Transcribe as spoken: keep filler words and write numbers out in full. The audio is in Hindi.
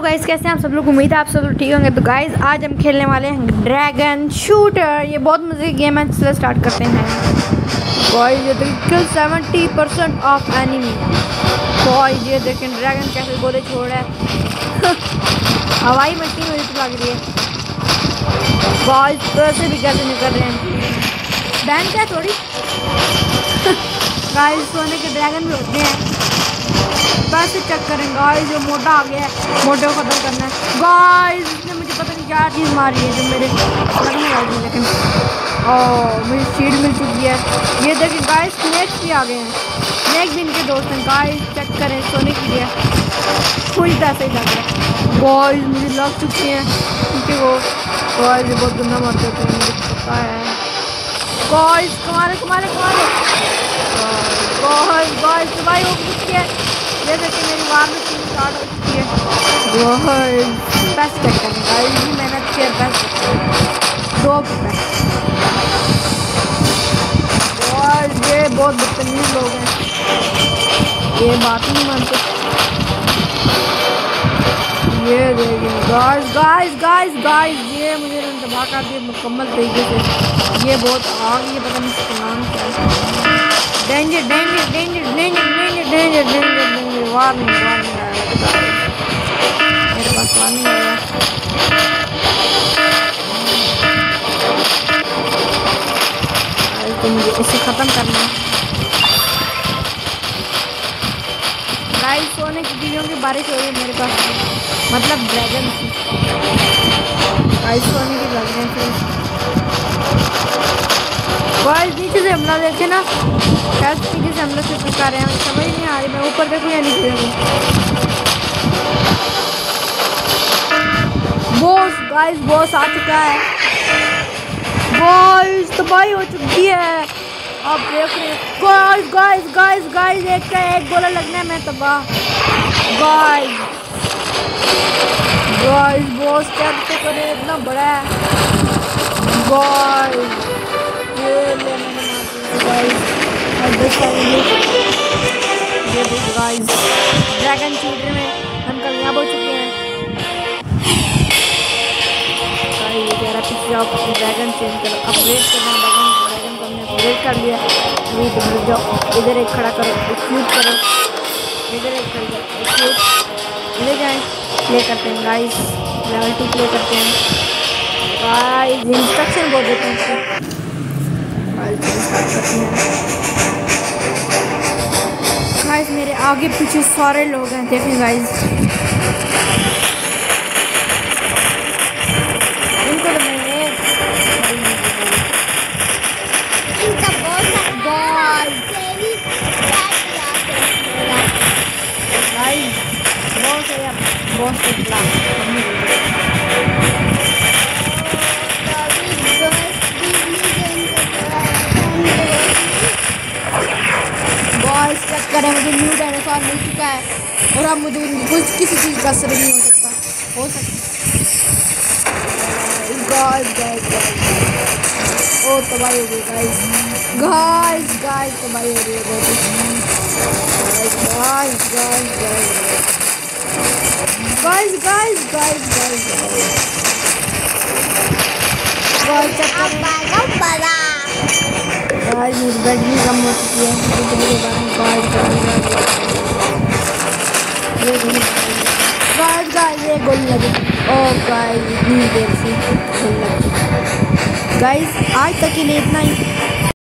गाइस, कैसे हैं आप सब लोग। उम्मीद है आप सब लोग ठीक होंगे। तो गाइस आज हम खेलने वाले हैं ड्रैगन शूटर। ये बहुत मजे की गेम है, चलो स्टार्ट करते हैं। गाइस ये देखिए, kill seventy percent of enemy. Guys ये देखें ड्रैगन कैसे गोले छोड़ रहा है। हवाई मशीन मुझे तो लग रही है। गाइस तो ऐसे भी कैसे निकल रहे हैं, बैन क्या थोड़ी। गाइस सोने के ड्रैगन भी होते हैं, पैसे चेक करें। गाइस जो मोटा आ गया है, मोटे को खत्म करना है। गाइस इसने मुझे पता नहीं क्या चीज़ मारी है जो मेरे लगने वाली है, लेकिन ओह मुझे शील्ड मिल चुकी है। ये देखिए गाइस स्नेक्स भी आ गए हैं, स्नेक भी इनके दोस्त हैं। गाइस चेक करें सोने के लिए पूरी तरह से ही लग रहा है। गाइस मुझे लग चुकी हैं क्योंकि वो गाइस ये बहुत गंदा मारते थे, मुझे पता है। गाइस कमारे कमारे कमारे गाइस गाइस दवाई हो चुकी है। ये देखिए मेरी वार मशीन स्टार्ट हो चुकी है। गाइस पैसे चेक करें। गाइस ये मेहनत से पैसे दो पैसे। गाइस ये बहुत बदतमीज लोग हैं, ये बात नहीं मानते। ये देखिए गाइस गाइस गाइस गाइस ये मुझे तबाह कर दिया मुकम्मल तरीके से। ये बहुत आग, ये पता नहीं इसका नाम क्या है। Danger danger danger danger danger danger danger danger warning warning आया मेरे पास, वार्निंग आया। तो मुझे इसे ख़त्म करना है। गाइस सोने की चीज़ों की बारिश हो रही है मेरे पास, मतलब ड्रैगन की। गाइस सोने की लग रहे हैं। गाइस नीचे से हमला देखे ना, कैसे नीचे से हमला से प्रकार रहे हैं, समझ नहीं आ रही। मैं ऊपर देखूँ या नीचे देखूँ। बॉस गाइस बॉस आ चुका है। गाइस तबाही हो चुकी है, आप देख रहे हैं। गाइस गाइस गाइस गाइस एक का एक गोला लगना है, मैं तबाह। गाइस गाइस बॉस क्या करे, इतना बड़ा है। गाइस ये ले गाइस ड्रैगन शूटर में हम कामयाब हो चुके हैं। ड्रैगन चेंज कर अपग्रेड करना, ड्रैगन को हमने अपग्रेड कर लिया। अभी तुम जाओ इधर एक खड़ा करो, एक्यूट करो, इधर एक खड़ा करो, एक्यूट ले जाएं। प्ले करते हैं गाइस, लेवल टू प्ले करते हैं। गाइस इंस्ट्रक्शन बोल देते हैं। गाइस मेरे आगे पीछे सारे लोग हैं, देखें गाइस। इनको तो मैंने इनका बहुत गाइस गाइस बहुत है यार, बहुत से चेक करें। मुझे न्यू डायनासोर मिल चुका है और अब मुझे कुछ किसी चीज़ का असर नहीं हो सकता हो सकता गाइस गाइस गाइस ओ तबाही हो गई गाइस। गाइस गाइस तबाही हो रही है guys guys guys guys guys guys guys guys check करें। गाइस मेरी बैटरी कम हो चुकी है, गाइस गाइस ये गोल लगी। ओ गाइस इतनी देर से गोल लगी। गाइस आज तक के लिए इतना ही।